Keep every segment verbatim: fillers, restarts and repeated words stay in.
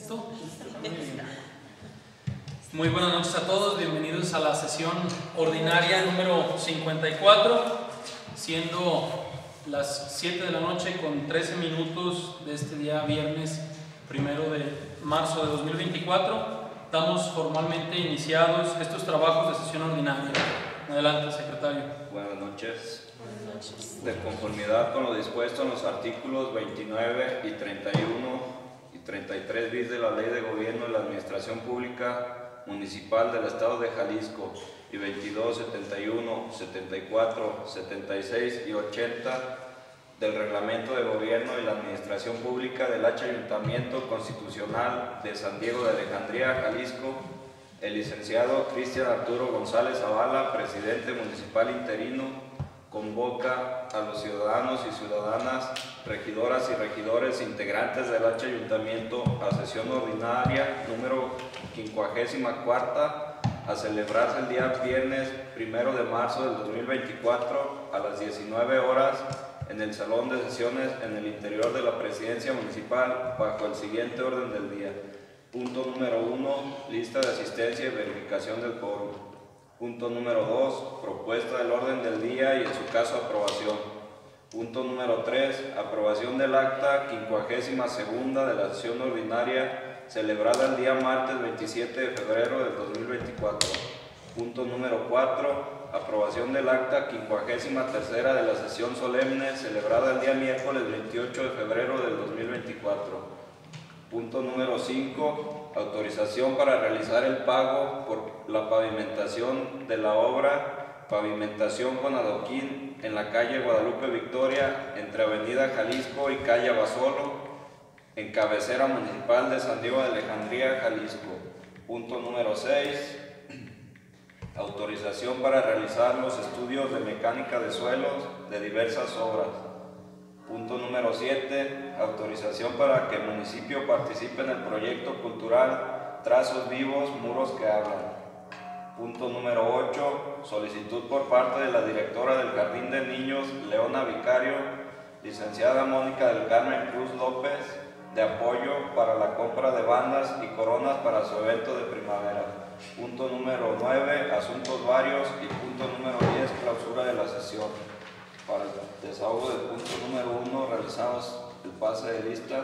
¿Listo? Muy buenas noches a todos, bienvenidos a la sesión ordinaria número cincuenta y cuatro, siendo las siete de la noche con trece minutos de este día viernes primero de marzo de dos mil veinticuatro. Damos formalmente iniciados estos trabajos de sesión ordinaria. Adelante, secretario. Buenas noches. Buenas noches. De conformidad con lo dispuesto en los artículos veintinueve y treinta y uno y treinta y tres bis de la Ley de Gobierno de la Administración Pública Municipal del Estado de Jalisco y veintidós, setenta y uno, setenta y cuatro, setenta y seis y ochenta del Reglamento de Gobierno y la Administración Pública del H Ayuntamiento Constitucional de San Diego de Alejandría, Jalisco, el licenciado Cristian Arturo González Zavala, presidente municipal interino, convoca a los ciudadanos y ciudadanas, regidoras y regidores integrantes del H Ayuntamiento a sesión ordinaria número quincuagésima cuarta a celebrarse el día viernes primero de marzo del dos mil veinticuatro a las diecinueve horas en el Salón de Sesiones en el interior de la Presidencia Municipal bajo el siguiente orden del día. Punto número uno, lista de asistencia y verificación del quórum. Punto número dos, propuesta del orden del día y en su caso aprobación. Punto número tres, aprobación del acta quincuagésima segunda de la sesión ordinaria celebrada el día martes veintisiete de febrero del dos mil veinticuatro. Punto número cuatro, aprobación del acta quincuagésima tercera de la sesión solemne celebrada el día miércoles veintiocho de febrero del dos mil veinticuatro. Punto número cinco, autorización para realizar el pago por la pavimentación de la obra Pavimentación con adoquín en la calle Guadalupe Victoria entre Avenida Jalisco y calle Abasolo, en cabecera municipal de San Diego de Alejandría, Jalisco. Punto número seis, autorización para realizar los estudios de mecánica de suelos de diversas obras. Punto número siete, autorización para que el municipio participe en el proyecto cultural Trazos Vivos, Muros que Hablan. Punto número ocho, solicitud por parte de la directora del Jardín de Niños, Leona Vicario, licenciada Mónica del Carmen Cruz López, de apoyo para la compra de bandas y coronas para su evento de primavera. Punto número nueve, asuntos varios, y punto número diez, clausura de la sesión. Para el desahogo del punto número uno, realizamos el pase de lista.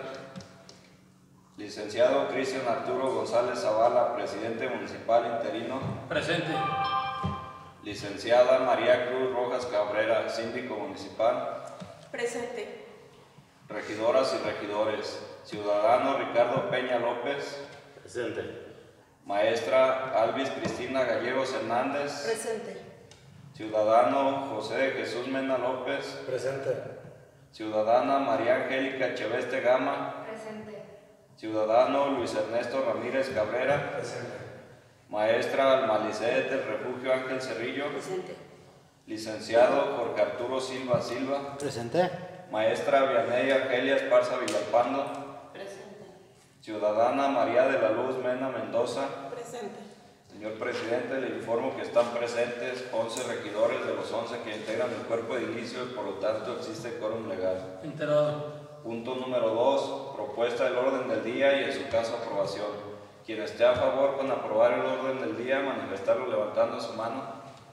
Licenciado Cristian Arturo González Zavala, presidente municipal interino. Presente. Licenciada María Cruz Rojas Cabrera, síndico municipal. Presente. Regidoras y regidores. Ciudadano Ricardo Peña López. Presente. Maestra Alvis Cristina Gallegos Hernández. Presente. Ciudadano José de Jesús Mena López. Presente. Ciudadana María Angélica Cheveste Gama. Presente. Ciudadano Luis Ernesto Ramírez Cabrera. Presente. Maestra Almalicet del Refugio Ángel Cerrillo. Presente. Licenciado Jorge Arturo Silva Silva. Presente. Maestra Vianey Argelia Esparza Villalpando. Presente. Ciudadana María de la Luz Mena Mendoza. Presente. Señor presidente, le informo que están presentes once regidores de los once que integran el cuerpo de inicio y por lo tanto existe quórum legal. Enterado. Punto número dos, propuesta del orden del día y en su caso aprobación. Quien esté a favor con aprobar el orden del día, manifestarlo levantando su mano.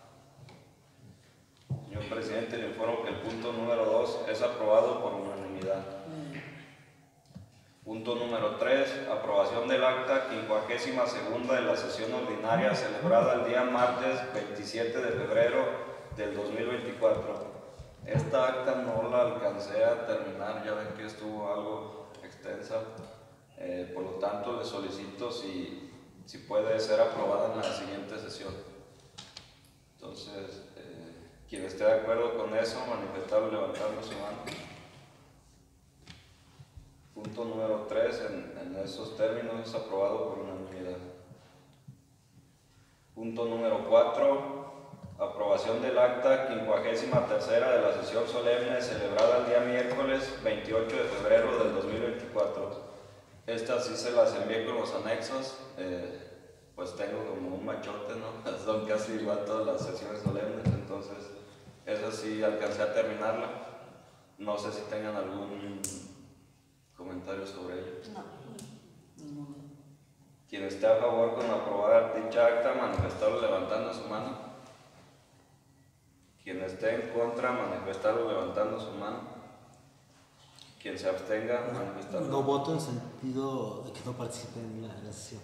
Señor presidente, le informo que el punto número dos es aprobado por unanimidad. Punto número tres, aprobación del acta quincuagésima segunda de la sesión ordinaria celebrada el día martes veintisiete de febrero del dos mil veinticuatro. Esta acta no la alcancé a terminar, ya ven que estuvo algo extensa, eh, por lo tanto le solicito si, si puede ser aprobada en la siguiente sesión. Entonces, eh, quien esté de acuerdo con eso, manifestarlo levantando su mano. Punto número tres, en, en esos términos es aprobado por unanimidad. Punto número cuatro, aprobación del acta quincuagésima tercera de la sesión solemne celebrada el día miércoles veintiocho de febrero del dos mil veinticuatro. Esta sí se las envié con los anexos, eh, pues tengo como un machote, ¿no? Son casi igual todas las sesiones solemnes, entonces esa sí alcancé a terminarla. No sé si tengan algún comentario sobre ello. No. Ninguno. Quien esté a favor con aprobar dicha acta, manifestarlo levantando su mano. Quien esté en contra, manifestarlo levantando su mano. Quien se abstenga, manifestarlo. No voto en sentido de que no participe en la, en la sesión.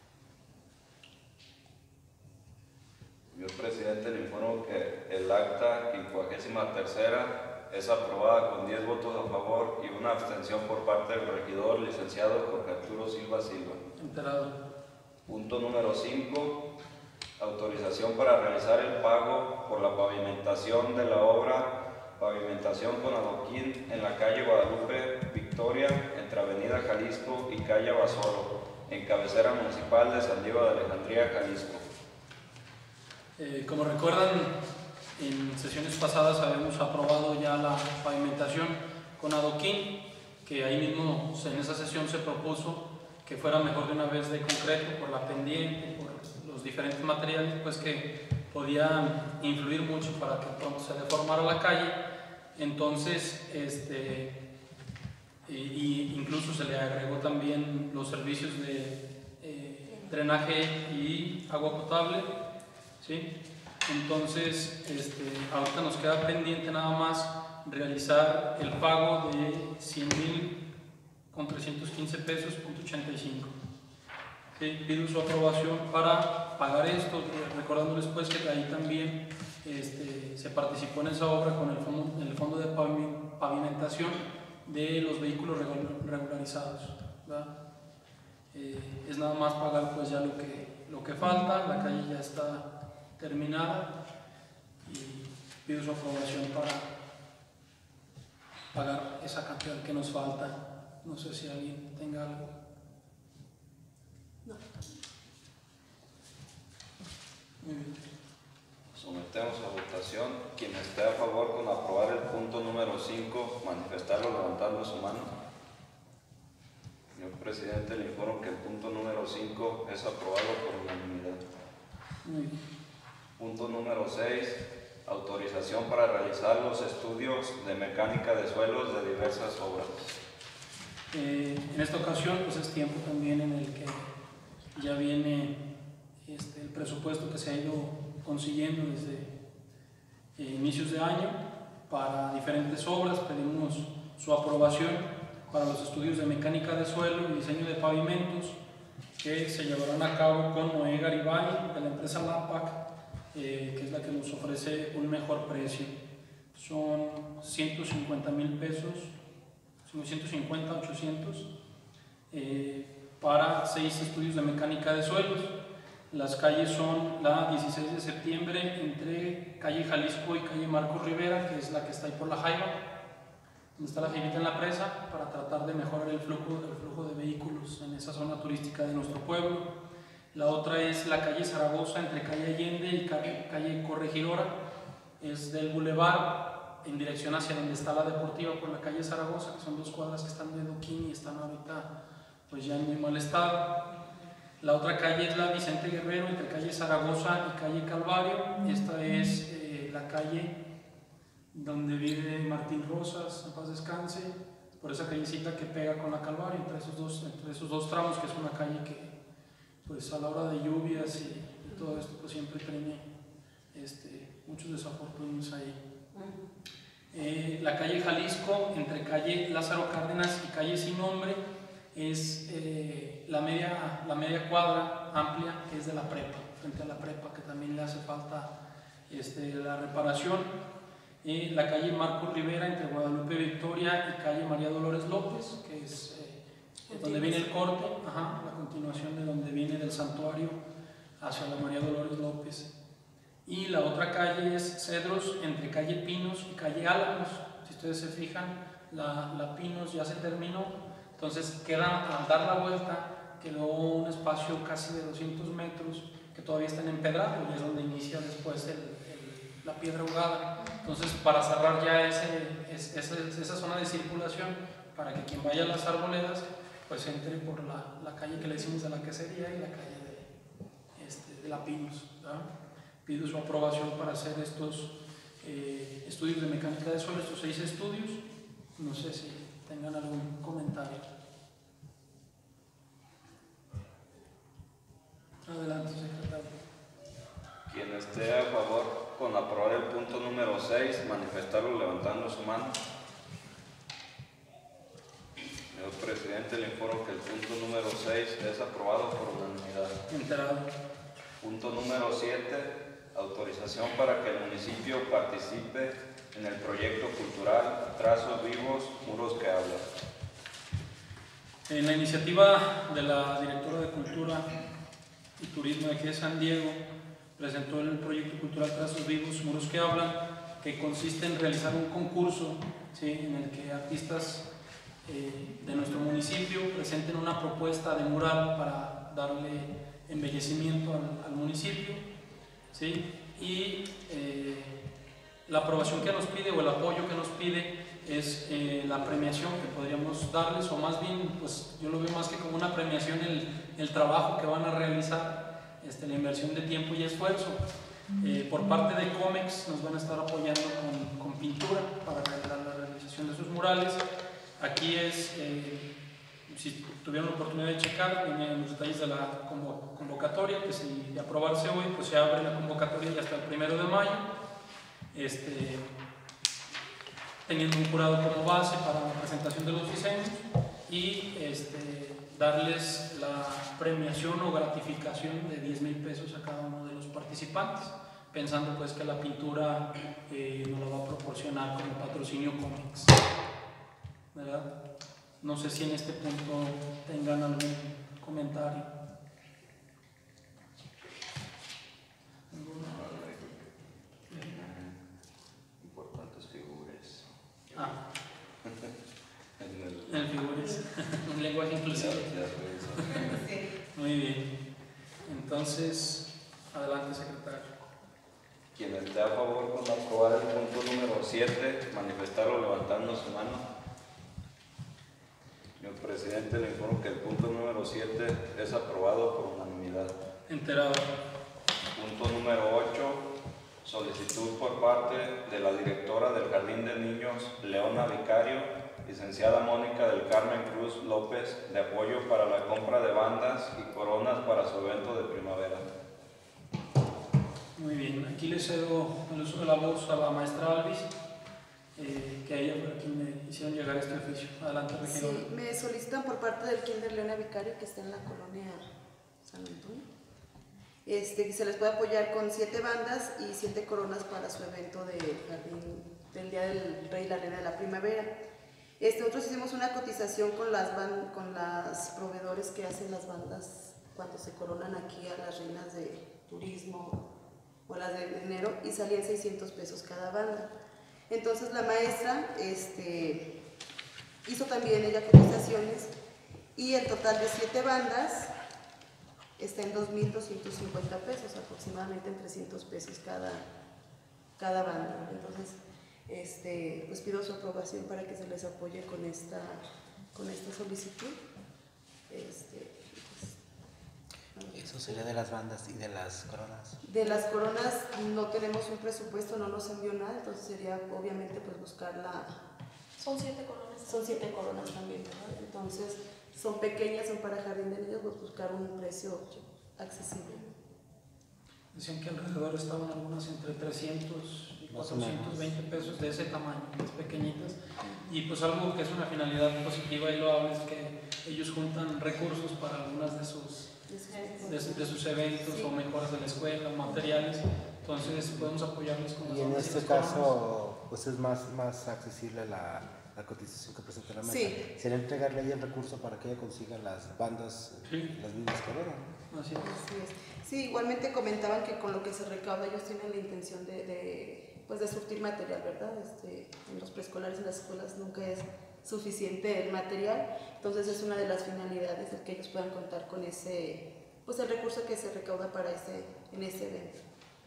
Señor presidente, le informo que el acta quincuagésima tercera es aprobada con diez votos a favor y una abstención por parte del regidor licenciado Jorge Arturo Silva Silva. Enterado. Punto número cinco. Autorización para realizar el pago por la pavimentación de la obra pavimentación con adoquín en la calle Guadalupe Victoria entre Avenida Jalisco y calle Basoro, en cabecera municipal de San Diego de Alejandría, Jalisco. Eh, como recuerdan, en sesiones pasadas habíamos aprobado ya la pavimentación con adoquín, que ahí mismo en esa sesión se propuso que fuera mejor de una vez de concreto por la pendiente, por los diferentes materiales, pues que podían influir mucho para que pronto se deformara la calle. Entonces, este, y, y incluso se le agregó también los servicios de eh, drenaje y agua potable, ¿sí? Entonces, este, ahorita nos queda pendiente nada más realizar el pago de cien mil con trescientos quince pesos punto ochenta y cinco. ¿Sí? Pido su aprobación para pagar esto, recordándoles pues que ahí también este, se participó en esa obra con el fondo, el fondo de pavimentación de los vehículos regularizados, ¿verdad? Eh, es nada más pagar pues ya lo que, lo que falta, la calle ya está terminada y pido su aprobación para pagar esa cantidad que nos falta. No sé si alguien tenga algo. No. Muy bien. Sometemos a votación. Quien esté a favor con aprobar el punto número cinco, manifestarlo levantando su mano. Señor presidente, le informo que el punto número cinco es aprobado por unanimidad. Muy bien. Punto número seis. Autorización para realizar los estudios de mecánica de suelos de diversas obras. Eh, en esta ocasión pues es tiempo también en el que ya viene este, el presupuesto que se ha ido consiguiendo desde eh, inicios de año para diferentes obras. Pedimos su aprobación para los estudios de mecánica de suelo y diseño de pavimentos que se llevarán a cabo con Noé Garibay de la empresa LAPAC, eh, que es la que nos ofrece un mejor precio. Son ciento cincuenta mil pesos, ciento cincuenta, ochocientos, eh, para seis estudios de mecánica de suelos. Las calles son la dieciséis de septiembre entre calle Jalisco y calle Marcos Rivera, que es la que está ahí por la Jaiba, donde está la Jaibita en la presa, para tratar de mejorar el flujo, el flujo de vehículos en esa zona turística de nuestro pueblo. La otra es la calle Zaragoza entre calle Allende y calle, calle Corregidora, es del bulevar en dirección hacia donde está la deportiva por la calle Zaragoza, que son dos cuadras que están de adoquín y están ahorita pues ya en muy mal estado. La otra calle es la Vicente Guerrero entre calle Zaragoza y calle Calvario. Esta es eh, la calle donde vive Martín Rosas, en paz descanse, por esa callecita que pega con la Calvario, entre esos dos, entre esos dos tramos, que es una calle que pues a la hora de lluvias y, y todo esto pues siempre tiene este, muchos desafortunados ahí. Eh, la calle Jalisco entre calle Lázaro Cárdenas y calle Sin Nombre es eh, la, media, la media cuadra amplia que es de la prepa, frente a la prepa, que también le hace falta este, la reparación. Eh, la calle Marcos Rivera entre Guadalupe Victoria y calle María Dolores López, que es eh, donde viene el corte, ajá, la continuación de donde viene del santuario hacia la María Dolores López. Y la otra calle es Cedros entre calle Pinos y calle Álamos. Si ustedes se fijan, la, la Pinos ya se terminó, entonces queda, al dar la vuelta quedó un espacio casi de doscientos metros que todavía está en empedrado y es donde inicia después el, el, la piedra ahogada. Entonces, para cerrar ya ese, ese, esa zona de circulación, para que quien vaya a las Arboledas pues entre por la, la calle que le decimos de la Quesería y la calle de, este, de la Pinos, ¿verdad? Pido su aprobación para hacer estos eh, estudios de mecánica de suelo, estos seis estudios. No sé si tengan algún comentario. Adelante, secretario. Quien esté a favor con aprobar el punto número seis, manifestarlo levantando su mano. Señor presidente, le informo que el punto número seis es aprobado por unanimidad. Enterado. Punto número siete, autorización para que el municipio participe en el proyecto cultural Trazos Vivos, Muros que Hablan. En la iniciativa de la directora de Cultura y Turismo de aquí de San Diego, presentó el proyecto cultural Trazos Vivos, Muros que Hablan, que consiste en realizar un concurso, ¿sí?, en el que artistas eh, de nuestro municipio presenten una propuesta de mural para darle embellecimiento al, al municipio, ¿sí? Y eh, la aprobación que nos pide o el apoyo que nos pide es eh, la premiación que podríamos darles, o más bien, pues yo lo veo más que como una premiación el, el trabajo que van a realizar, este, la inversión de tiempo y esfuerzo. Eh, por parte de Comex nos van a estar apoyando con, con pintura para realizar la realización de sus murales. Aquí es, eh, si tuvieron la oportunidad de checar, vienen los detalles de la convocatoria, que si de aprobarse hoy, pues se abre la convocatoria ya hasta el primero de mayo. Este, teniendo un jurado como base para la presentación de los diseños y este, darles la premiación o gratificación de diez mil pesos a cada uno de los participantes, pensando pues que la pintura eh, nos la va a proporcionar como patrocinio Comex, ¿verdad? No sé si en este punto tengan algún comentario. Importantes figuras. Ah, En el- en el figures, un lenguaje inclusivo. Ya- ya fue eso. Muy bien. Entonces, adelante, secretario. Quien esté a favor con aprobar el punto número siete, manifestarlo levantando su mano. Señor presidente, le informo que el punto número siete es aprobado por unanimidad. Enterado. Punto número ocho, solicitud por parte de la directora del Jardín de Niños, Leona Vicario, licenciada Mónica del Carmen Cruz López, de apoyo para la compra de bandas y coronas para su evento de primavera. Muy bien. Aquí le cedo el uso de la voz a la maestra Alvis, eh, que a ella fue a quien me hicieron llegar este oficio. Adelante, regidora. Sí, me solicitan por parte del Kinder Leona Vicario, que está en la colonia San Antonio, este, que se les puede apoyar con siete bandas y siete coronas para su evento de jardín del Día del Rey y la Reina de la Primavera. Este, nosotros hicimos una cotización con las ban, con las proveedores que hacen las bandas cuando se coronan aquí a las reinas de turismo o las de enero, y salían seiscientos pesos cada banda. Entonces la maestra este, hizo también ella cotizaciones y el total de siete bandas está en dos mil doscientos cincuenta pesos, aproximadamente en trescientos pesos cada, cada banda. Entonces, este, pues pido su aprobación para que se les apoye con esta, con esta solicitud. Este, pues, Eso sería de las bandas y de las coronas. de las coronas no tenemos un presupuesto, no nos envió nada, entonces sería obviamente pues buscar la... Son siete coronas. Son siete coronas también, ¿verdad? Entonces son pequeñas, son para jardín de niños, pues buscar un precio accesible. Decían que alrededor estaban algunas entre trescientos y Más o cuatrocientos veinte menos. pesos, de ese tamaño, más pequeñitas. Y pues algo que es una finalidad positiva y loable es que ellos juntan recursos para algunas de sus, de, su- de sus eventos, Sí. o mejoras de la escuela, materiales. Entonces podemos apoyarles con Y las en bandas y este las coronas. caso, pues es más, más accesible la, la cotización que presenta la mesa. Sí. Sería entregarle ahí el recurso para que ella consiga las bandas, Sí. las mismas coronas, ¿no? Así es. Así es. Sí, igualmente comentaban que con lo que se recauda ellos tienen la intención de, de, pues de surtir material, ¿verdad? Este, en los preescolares, en las escuelas nunca es suficiente el material, entonces es una de las finalidades el que ellos puedan contar con ese, pues el recurso que se recauda para ese, en ese evento.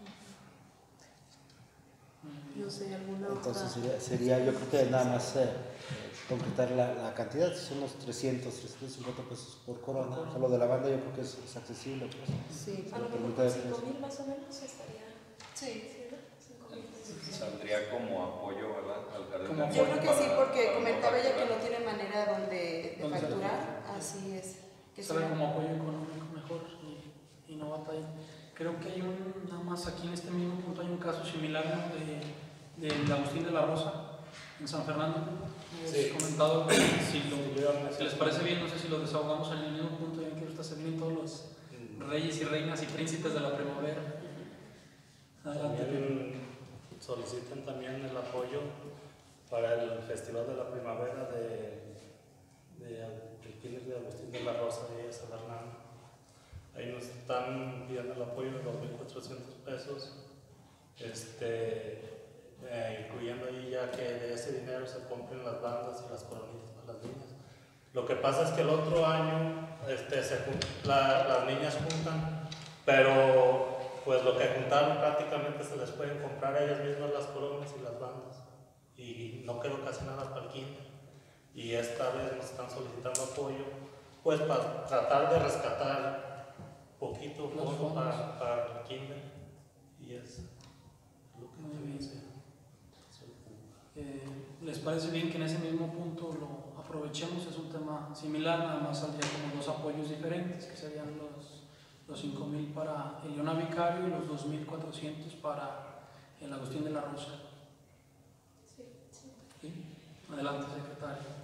No sé, alguna Entonces otra. sería, sería, yo creo que nada más eh, concretar la, la cantidad, si son unos trescientos, trescientos cincuenta pesos por corona. O sea, lo de la banda yo creo que es, es accesible, pues. Sí, A lo Por mejor mitad de con cinco precio. mil más o menos estaría. sí. ¿Sí, no? Cinco mil pesos. Saldría como apoyo, ¿verdad? Al jardín Como de Yo niños creo que para- sí, porque para comentaba ella que facturar. no tiene manera donde, de ¿Dónde se facturar, factura? así es. Que Sale sea- como apoyo económico mejor y, y y no batallen. Creo que hay un, nada más aquí en este mismo punto hay un caso similar, ¿no? de, de Agustín de la Rosa en San Fernando. Sí. Hemos comentado que si, lo, si les parece bien, no sé si lo desahogamos en el mismo punto, ya que ahorita se vienen todos los reyes y reinas y príncipes de la primavera. Adelante. También solicitan también el apoyo para el Festival de la Primavera de, de, del Kinder de Agustín de la Rosa y San Fernando. Ahí nos están pidiendo el apoyo de dos mil cuatrocientos pesos, este, eh, incluyendo ahí ya que de ese dinero se compren las bandas y las coronitas para las niñas. Lo que pasa es que el otro año este, se, la, las niñas juntan, pero pues lo que juntaron prácticamente se les pueden comprar a ellas mismas las coronas y las bandas, y no quedó casi nada para el kinder. Y esta vez nos están solicitando apoyo pues para tratar de rescatar poquito poco para, para el kinder, y es lo que Muy bien. se Eh, ¿Les parece bien que en ese mismo punto lo aprovechemos? Es un tema similar, nada más saldría como dos apoyos diferentes, que serían los, los cinco mil para el Leona Vicario y los dos mil cuatrocientos para el Agustín de la Rosa. Sí, sí. ¿Sí? Adelante, secretario.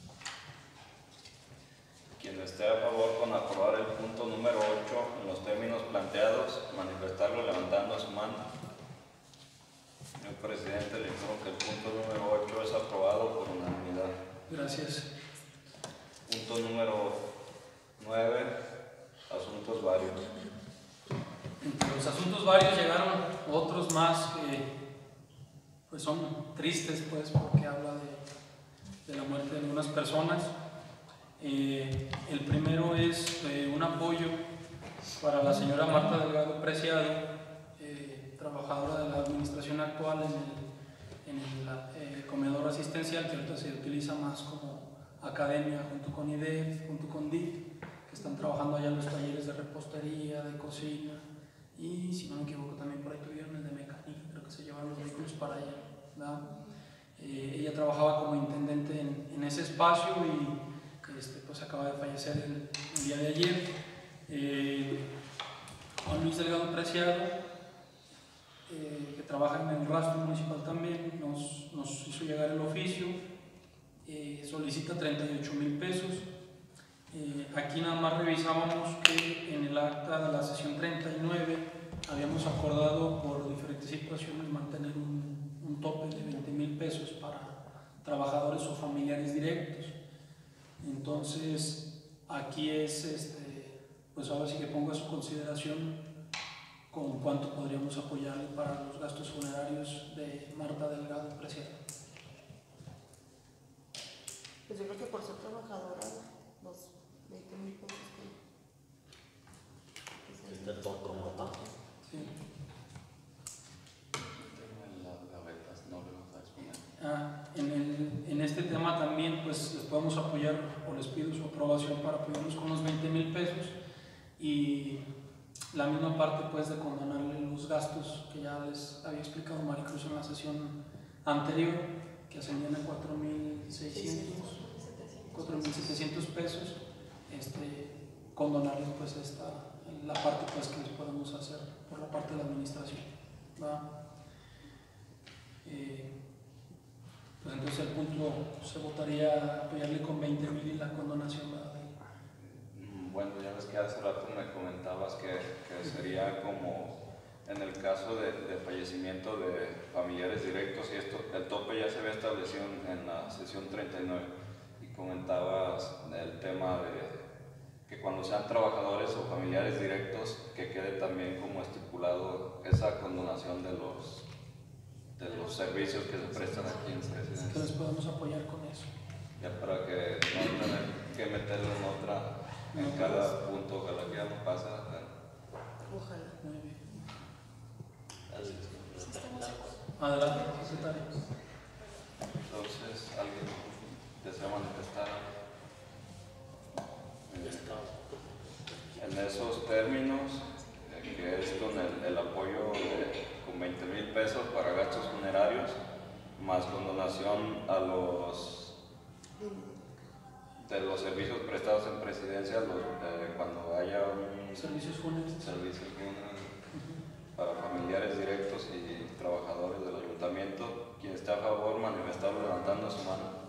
Quien esté a favor con aprobar el punto número ocho en los términos planteados, manifestarlo levantando su mano. Señor presidente, le informo que el punto número ocho es aprobado por unanimidad. Gracias. Punto número nueve, asuntos varios. Entre los asuntos varios llegaron otros más que pues son tristes, pues, porque habla de, de la muerte de algunas personas. Eh, el primero es eh, un apoyo para la señora Marta Delgado Preciado, eh, trabajadora de la administración actual en el, en el eh, comedor asistencial, que ahorita se utiliza más como academia junto con I D E F, junto con D I F, que están trabajando allá en los talleres de repostería, de cocina, y si no me equivoco también por ahí tuvieron el de mecánica, creo que se llevaron los vehículos para allá, ¿verdad? Eh, ella trabajaba como intendente en, en ese espacio y Este, pues acaba de fallecer el, el día de ayer. Eh, Juan Luis Delgado Preciado, eh, que trabaja en el rastro municipal también, nos, nos hizo llegar el oficio, eh, solicita treinta y ocho mil pesos. Eh, aquí nada más revisábamos que en el acta de la sesión treinta y nueve habíamos acordado por diferentes situaciones mantener un, un tope de veinte mil pesos para trabajadores o familiares directos. Entonces, aquí es, este, pues ahora sí que pongo a su consideración con cuánto podríamos apoyarle para los gastos funerarios de Marta Delgado Preciado. Pues yo creo que por ser trabajadora, los veinte mil pesos que... Este toco, ¿no? Sí. Ah, en, el, en este tema también pues les podemos apoyar o les pido su aprobación para apoyarnos con los veinte mil pesos y la misma parte pues de condonarle los gastos que ya les había explicado Maricruz en la sesión anterior, que ascendían a cuatro mil seiscientos, cuatro mil setecientos pesos, este, condonarles pues esta, la parte pues que les podemos hacer por la parte de la administración, ¿va? Eh, Pues entonces el punto se votaría apoyarle con veinte mil y la condonación, ¿verdad? Bueno, ya ves que hace rato me comentabas que, que sería como en el caso de, de fallecimiento de familiares directos, y esto, el tope ya se había establecido en, en la sesión treinta y nueve, y comentabas el tema de que cuando sean trabajadores o familiares directos, que quede también como estipulado esa condonación de los de los servicios que se prestan aquí en Presidencia. Que les podemos apoyar con eso. Ya para que no tener que meterlo en otra, en cada punto, ojalá que ya no pasa. Ojalá. Muy bien. Sí, estamos de acuerdo. Adelante, secretario. Entonces, ¿alguien desea manifestar? Eh, en esos términos, eh, que es con el, el apoyo de, con veinte mil pesos para gastos funerarios, más condonación a los de los servicios prestados en Presidencia los, eh, cuando haya un Servicios fúnebres. servicios fúnebres para familiares directos y trabajadores del ayuntamiento. Quien esté a favor, manifestarlo levantando su mano.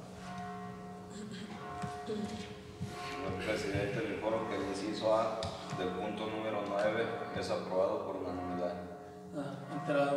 Señor presidente, le informo que el inciso A del punto número nueve es aprobado por unanimidad. Ah, enterado.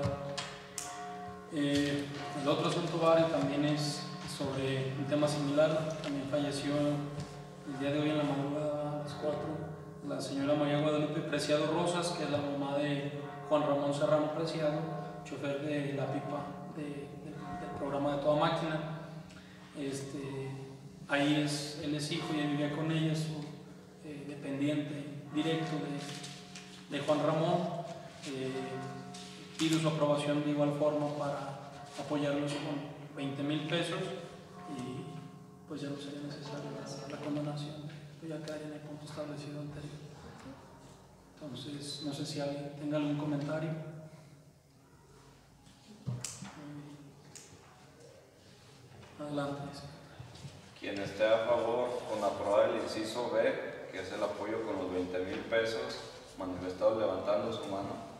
Eh, el otro asunto, Bari, también es sobre un tema similar. También falleció el día de hoy en la madrugada a las cuatro la señora María Guadalupe Preciado Rosas, que es la mamá de Juan Ramón Serrano Preciado, chofer de la pipa de, de, del programa de Toda Máquina. Este, ahí es, él es hijo y él vivía con ella, su eh, dependiente directo de, de Juan Ramón. Eh, pido su aprobación de igual forma para apoyarlos con veinte mil pesos y pues ya no sería necesaria la, la condonación, pues ya quedaría en el punto establecido anterior. Entonces, no sé si alguien tenga algún comentario. Adelante. Quien esté a favor con aprobar el inciso B, que es el apoyo con los veinte mil pesos, manifestado levantando su mano.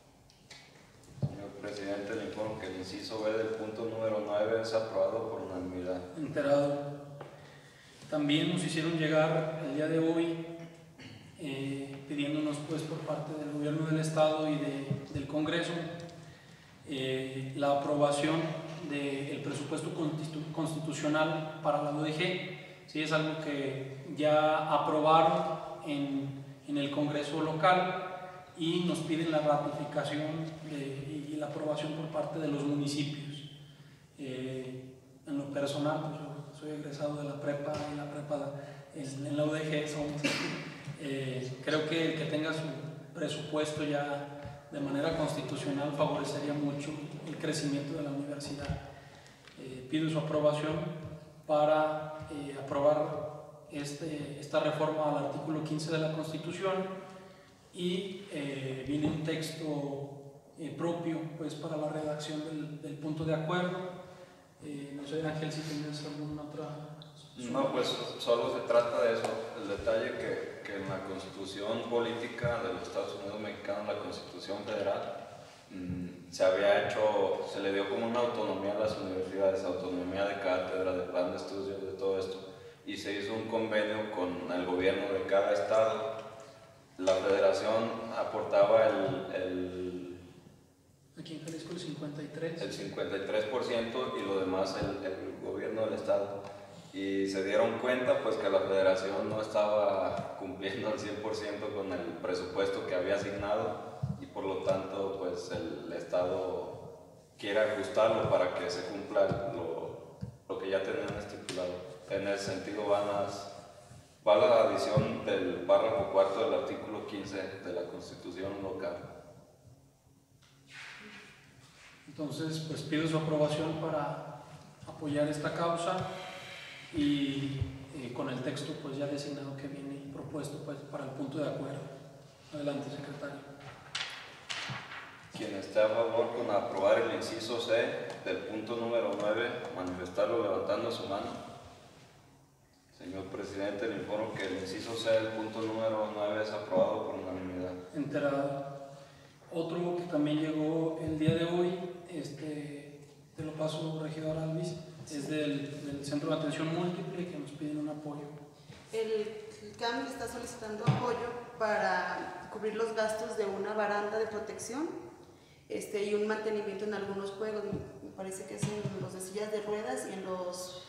Señor presidente, le informo que el inciso B del punto número nueve es aprobado por unanimidad. Enterado. También nos hicieron llegar el día de hoy eh, pidiéndonos pues por parte del gobierno del estado y de, del Congreso eh, la aprobación del presupuesto constitu constitucional para la U D G. Sí, es algo que ya aprobaron en, en el Congreso local y nos piden la ratificación de, y la aprobación por parte de los municipios. Eh, en lo personal, pues yo soy egresado de la prepa, y la prepa en la U D G somos, eh, creo que el que tenga su presupuesto ya de manera constitucional favorecería mucho el crecimiento de la universidad. Eh, pido su aprobación para eh, aprobar este, esta reforma al artículo quince de la Constitución y eh, viene un texto eh, propio pues, para la redacción del, del punto de acuerdo. Eh, no sé, Ángel, si tienes alguna otra... No, pues solo se trata de eso. El detalle que, que en la Constitución política de los Estados Unidos mexicanos, la Constitución federal, mmm, se había hecho, se le dio como una autonomía a las universidades, autonomía de cátedra, de plan de estudios, de todo esto, y se hizo un convenio con el gobierno de cada estado. La federación aportaba el, el aquí en Jalisco el cincuenta y tres el cincuenta y tres por ciento y lo demás el, el gobierno del estado. Y se dieron cuenta pues que la federación no estaba cumpliendo al cien por ciento con el presupuesto que había asignado y por lo tanto pues el estado quiere ajustarlo para que se cumpla lo, lo que ya tenían estipulado. En ese sentido van las, va la adición del párrafo cuarto del artículo quince de la Constitución local. Entonces, pues pido su aprobación para apoyar esta causa y eh, con el texto pues ya designado que viene propuesto pues para el punto de acuerdo. Adelante, secretario. Quien esté a favor con aprobar el inciso C del punto número nueve, manifestarlo levantando su mano. Señor presidente, le informo que el inciso C del punto número nueve es aprobado por unanimidad. Enterado. Otro que también llegó el día de hoy, este, te lo paso, regidor Alvis, es del, del Centro de Atención Múltiple, que nos piden un apoyo. El, el C A M está solicitando apoyo para cubrir los gastos de una baranda de protección este, y un mantenimiento en algunos juegos. Me parece que es en los de sillas de ruedas y en los...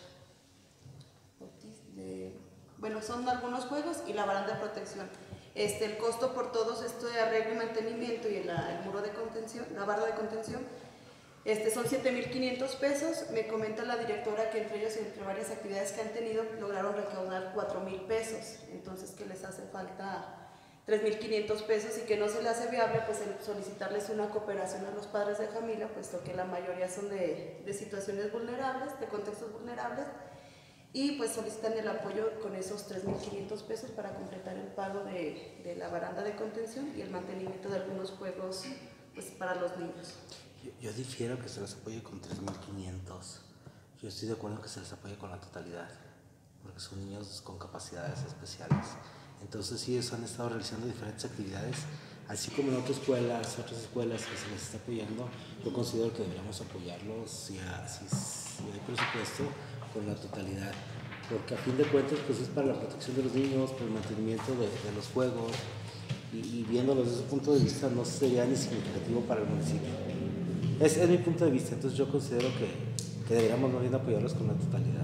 De, bueno, son algunos juegos y la baranda de protección. Este, el costo por todos esto de arreglo y mantenimiento y el, el muro de contención, la barra de contención, este, son siete mil quinientos pesos. Me comenta la directora que entre ellos, entre varias actividades que han tenido, lograron recaudar cuatro mil pesos. Entonces que les hace falta tres mil quinientos pesos y que no se le hace viable pues el solicitarles una cooperación a los padres de familia, puesto que la mayoría son de, de situaciones vulnerables, de contextos vulnerables, y pues solicitan el apoyo con esos tres mil quinientos pesos para completar el pago de, de la baranda de contención y el mantenimiento de algunos juegos pues, para los niños. Yo, yo difiero que se les apoye con tres mil quinientos. Yo estoy de acuerdo en que se les apoye con la totalidad, porque son niños con capacidades especiales. Entonces sí, ellos han estado realizando diferentes actividades, así como en otras escuelas, otras escuelas que se les está apoyando. Yo considero que deberíamos apoyarlos si, ha- si, si hay presupuesto con la totalidad, porque a fin de cuentas pues es para la protección de los niños, para el mantenimiento de, de los juegos, y, y viéndolos desde ese punto de vista no sería ni significativo para el municipio. Es, es mi punto de vista, entonces yo considero que, que deberíamos más bien apoyarlos con la totalidad.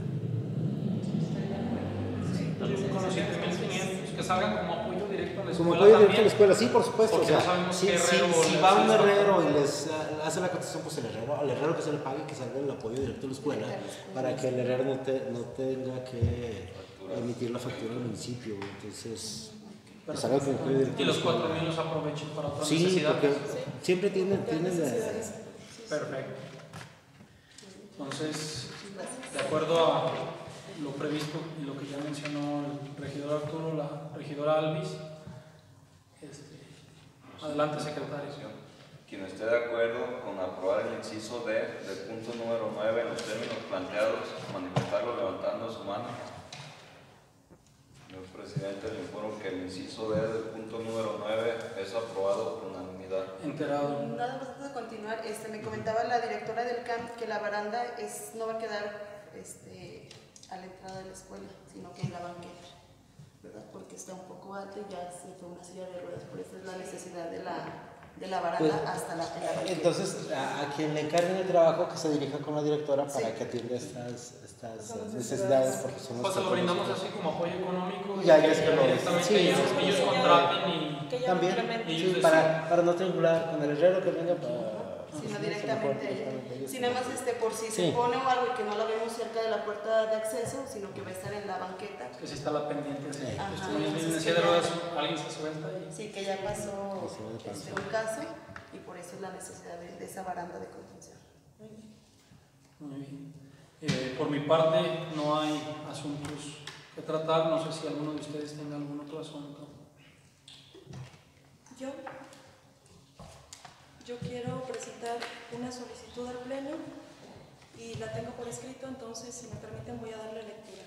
Con los siete mil quinientos que salgan como apoyo directo a la escuela. Como apoyo directo a la también. escuela, sí, por supuesto. Porque O no sea, sabemos si, qué si, herrero si les va un está herrero y pagando. les uh, hace la cotización, pues el herrero, al herrero que se le pague, que salga el apoyo directo a la escuela, para que el herrero no, te, no tenga que emitir la factura al municipio. Entonces, que salga con apoyo directo. Y los cuatro mil los aprovechen para otras Sí, necesidades. porque siempre tienen, tienen la, Perfecto. Entonces, de acuerdo a lo previsto y lo que ya mencionó el regidor Arturo, la regidora Alvis, este, adelante, secretario. Quien esté de acuerdo con aprobar el inciso D del punto número nueve en los términos planteados, manifestarlo levantando su mano. Señor presidente, le informo que el inciso D del punto número nueve es aprobado por unanimidad. Enterado. Nada más antes de continuar, este, me comentaba la directora del C A M que la baranda es, no va a quedar este, a la entrada de la escuela, sino que en la banqueta, ¿verdad? Porque está un poco alta y ya se fue una silla de ruedas, por eso es la necesidad de la, de la baranda Pues, hasta la, en la banqueta. entonces, a, a quien le encarguen el trabajo, que se dirija con la directora para Sí. que atienda estas, estas necesidades, porque son Pues se lo las brindamos así como apoyo económico. Ya, y ya es que lo- directamente sí, ellos, sí, ellos sí. contraten y. Que ya También, implemente. ellos sí, deciden. para, para no triangular con el herrero que venga para... Sino sí, directamente sí, ella. ellos Si sí. nada más este, por si se Sí. pone o algo y que no la vemos cerca de la puerta de acceso, sino que va a estar en la banqueta. Que si está la pendiente. Sí. Ajá, Pues como ellos entonces vienen en que silla de ya- ruedas, alguien se suelta y. Sí, que ya pasó Pasó de paso. este, un caso y por eso es la necesidad de, de esa baranda de contención. Muy bien. Eh, por mi parte, no hay asuntos que tratar. No sé si alguno de ustedes tenga algún otro asunto. Yo, yo quiero presentar una solicitud al Pleno y la tengo por escrito, entonces si me permiten voy a darle lectura.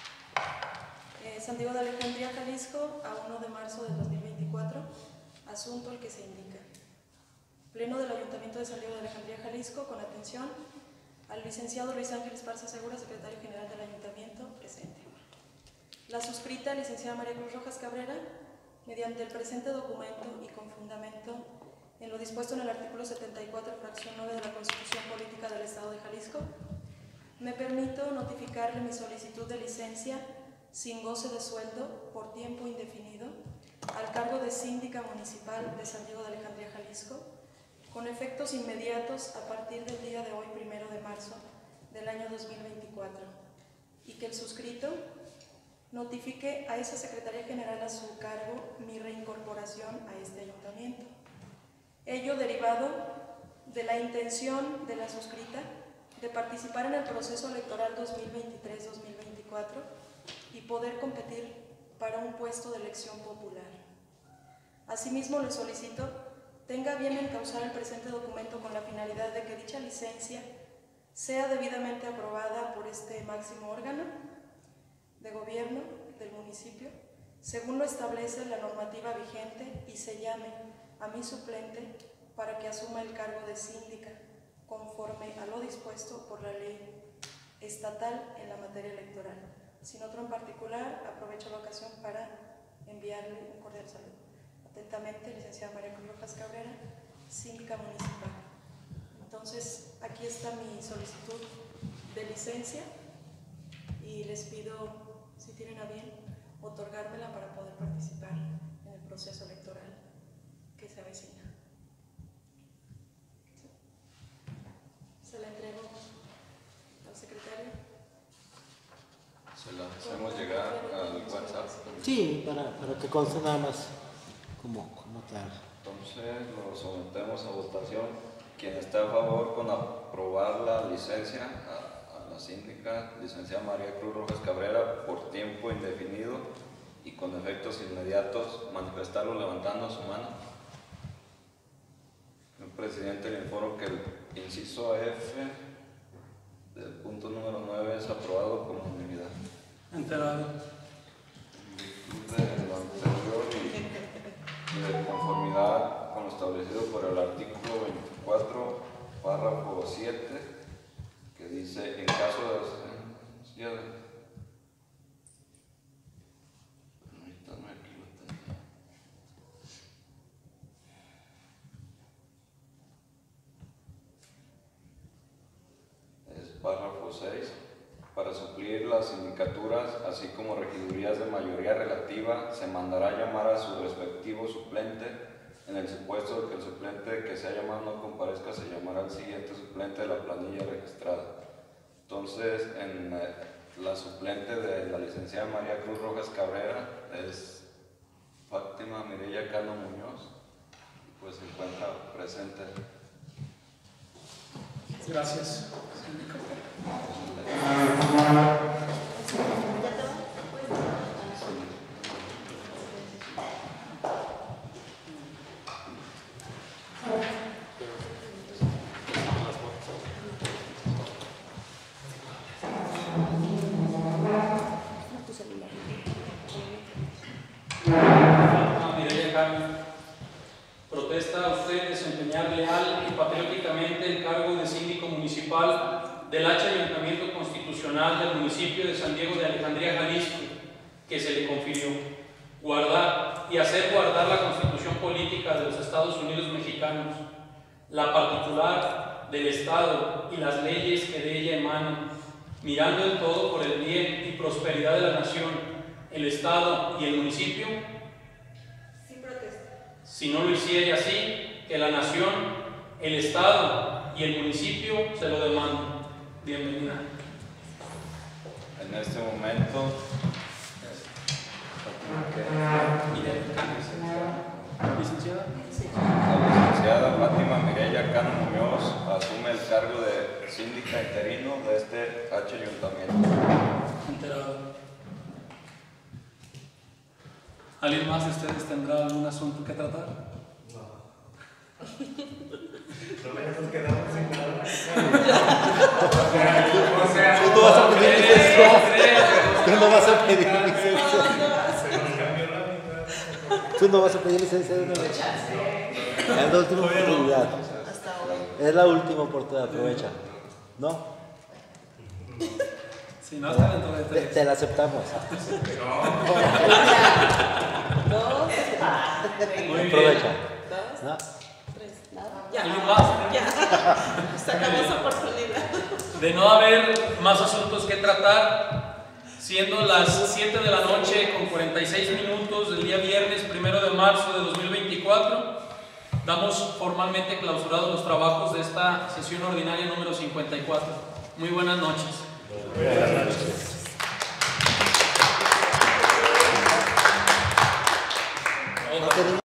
Eh, San Diego de Alejandría, Jalisco, a uno de marzo del dos mil veinticuatro, asunto el que se indica. Pleno del Ayuntamiento de San Diego de Alejandría, Jalisco, con atención al licenciado Luis Ángel Esparza Segura, secretario general del Ayuntamiento, presente. La suscrita, licenciada María Cruz Rojas Cabrera, mediante el presente documento y con fundamento en lo dispuesto en el artículo setenta y cuatro, fracción nueve de la Constitución Política del Estado de Jalisco, me permito notificarle mi solicitud de licencia sin goce de sueldo por tiempo indefinido al cargo de síndica municipal de San Diego de Alejandría, Jalisco, con efectos inmediatos a partir del día de hoy, primero de marzo del año dos mil veinticuatro, y que el suscrito notifique a esa Secretaría General a su cargo mi reincorporación a este ayuntamiento. Ello derivado de la intención de la suscrita de participar en el proceso electoral dos mil veintitrés dos mil veinticuatro y poder competir para un puesto de elección popular. Asimismo, le solicito tenga bien encauzar el presente documento con la finalidad de que dicha licencia sea debidamente aprobada por este máximo órgano de gobierno del municipio, según lo establece la normativa vigente, y se llame a mi suplente para que asuma el cargo de síndica, conforme a lo dispuesto por la ley estatal en la materia electoral. Sin otro en particular, aprovecho la ocasión para enviarle un cordial saludo. Atentamente, licenciada María Cruz Rojas Cabrera, síndica municipal. Entonces, aquí está mi solicitud de licencia y les pido, si tienen a bien, otorgármela para poder participar en el proceso electoral que se avecina. ¿Sí? Se la entrego al secretario. Se la hacemos llegar al WhatsApp. Sí, para, para que conste nada más como, como tal. Entonces lo sometemos a votación. Quien está a favor con aprobar la licencia a, a la síndica, licenciada María Cruz Rojas Cabrera, por tiempo indefinido y con efectos inmediatos, manifestarlo levantando su mano. Señor presidente, le informo que el inciso F del punto número nueve es aprobado por unanimidad. Enterado. En virtud del por siete, que dice, en caso de ausencia de... Permítanme, aquí lo tenía. Es párrafo seis. Para suplir las sindicaturas, así como regidurías de mayoría relativa, se mandará llamar a su respectivo suplente. En el supuesto de que el suplente que sea llamado no comparezca, se llamará al siguiente suplente de la planilla registrada. Entonces, en eh, la suplente de la licenciada María Cruz Rojas Cabrera es Fátima Mireya Cano Muñoz, pues se encuentra presente. Gracias. Protesta a usted desempeñar leal y patrióticamente el cargo de síndico municipal del H Ayuntamiento Constitucional del municipio de San Diego de Alejandría, Jalisco, que se le confirió. Guardar y hacer guardar la Constitución Política de los Estados Unidos Mexicanos, la particular del Estado y las leyes que de ella emanan, mirando en todo por el bien y prosperidad de la nación, el Estado y el municipio. Sí protesto. Si no lo hiciera así, que la nación, el Estado y el municipio se lo demanden. Bienvenida. En este momento, Licenciada. la licenciada Fátima Mireya Cano Muñoz asume el cargo de síndica interino de este H Ayuntamiento. Enterado. ¿Alguien más de ustedes tendrá algún asunto que tratar? No me hemos quedado sin nada. O sea, tú no vas a pedir licencia. Tú no vas a pedir licencia. Se nos cambió la mitad. Tú no vas a pedir licencia de una vez. Es la última oportunidad. Es la última oportunidad, aprovecha. ¿No? Si no, hasta dentro de Te, tres. te la aceptamos. Muy bien. Aprovecha. ¿No? ¿Alguien más? Ya, sacamos oportunidad. De no haber más asuntos que tratar, siendo las siete de la noche con cuarenta y seis minutos del día viernes primero de marzo de dos mil veinticuatro, damos formalmente clausurados los trabajos de esta sesión ordinaria número cincuenta y cuatro. Muy buenas noches. Buenas noches. Otra.